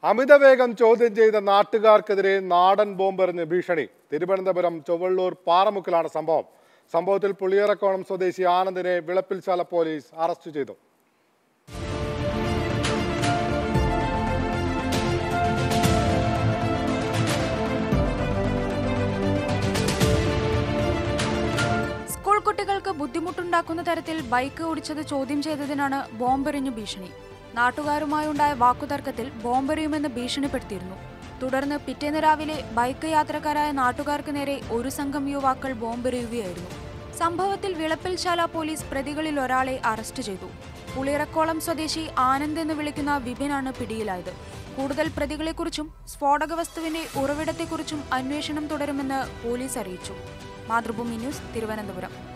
അമിതവേഗം ചോദ്യം ചെയ്ത നാട്ടുകാർക്കെതിരെ നാടൻ ബോംബെറിഞ്ഞ് ഭീഷണി. തിരുവനന്തപുരം ചൊവ്വള്ളൂർ പാറമുക്കിലാണ് സംഭവം. സംഭവത്തിൽ പുളിയറക്കോണം സ്വദേശി ആനന്ദിനെ വിളപ്പിൽശാല പോലീസ് അറസ്റ്റ് ചെയ്തു. സ്കൂൾ കുട്ടികൾക്ക് ബുദ്ധിമുട്ടുണ്ടാക്കുന്ന തരത്തിൽ ബൈക്ക് ഓടിച്ചത് ചോദ്യം ചെയ്തതിനാണ് ബോംബെറിഞ്ഞു ഭീഷണി. നാട്ടുകാരുമായുണ്ടായ വാക്കുതർക്കത്തിൽ ബോംബെറിയുമെന്ന് ഭീഷണിപ്പെടുത്തിയിരുന്നു. തുടർന്ന് പിറ്റേന്ന് രാവിലെ ബൈക്ക് യാത്രക്കാരായ നാട്ടുകാർക്ക് നേരെ ഒരു സംഘം യുവാക്കൾ ബോംബെറിയുകയായിരുന്നു. സംഭവത്തിൽ വിളപ്പിൽശാല പോലീസ് പ്രതികളിൽ ഒരാളെ അറസ്റ്റ് ചെയ്തു. പുളിയറക്കോളം സ്വദേശി ആനന്ദ് എന്ന് വിളിക്കുന്ന വിപിനാണ് പിടിയിലായത്. കൂടുതൽ പ്രതികളെക്കുറിച്ചും സ്ഫോടക വസ്തുവിന്റെ ഉറവിടത്തെക്കുറിച്ചും അന്വേഷണം തുടരുമെന്ന് പോലീസ് അറിയിച്ചു. മാതൃഭൂമി ന്യൂസ്, തിരുവനന്തപുരം.